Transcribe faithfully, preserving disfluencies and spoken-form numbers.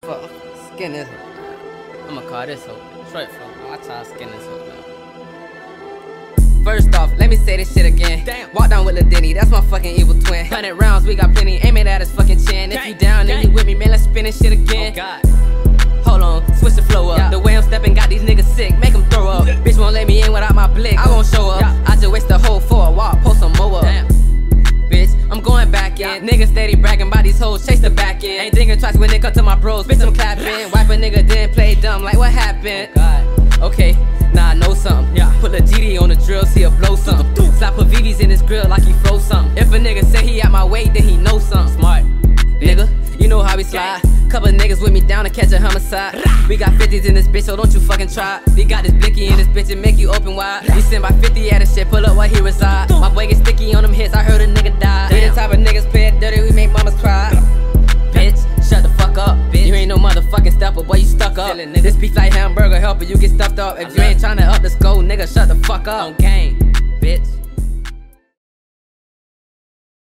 Fuck, skin this hoe. I'ma call this hoe Detroit fuck. I try to skin this hoe now. First off, let me say this shit again. Damn. Walk down with Lil Denny, that's my fucking evil twin. Hundred rounds, we got plenty, aim it at his fucking chin. If you down and you with me, man, let's spin this shit again. Oh God. Hold on, switch the flow up. Yeah. The way I'm stepping got these niggas sick, make them throw up. Yeah. Bitch won't let me in without my blick, I won't show up. Yeah. I just waste the whole for a walk, post some more up. Damn. Bitch, I'm going back in. Yeah. Niggas steady bragging about these hoes, chase the back end. Ain't thinking twice when they come to my bros, bitch I'm clapping. Wipe a nigga then play dumb, like what happened? Oh God. Okay, nah I know something. Yeah. Put a G D on the drill, see her blow something. Slap put V Vs in his grill like he froze something. If a nigga say he at my weight, then he know something. Smart, nigga, you know how we slide. Couple niggas with me down to catch a homicide. We got fifties in this bitch, so don't you fucking try. We got this blicky in this bitch and make you open wide. We send by fifty at this shit, pull up where he reside. My boy get sticky on them hits, I heard a nigga die. We the type of niggas play it dirty, we make mamas cry. Bitch, shut the fuck up, bitch. You ain't no motherfucking stepper, boy, you stuck up. This beef like hamburger helper, you get stuffed up. If you ain't tryna up the score, nigga, shut the fuck up. On game, bitch.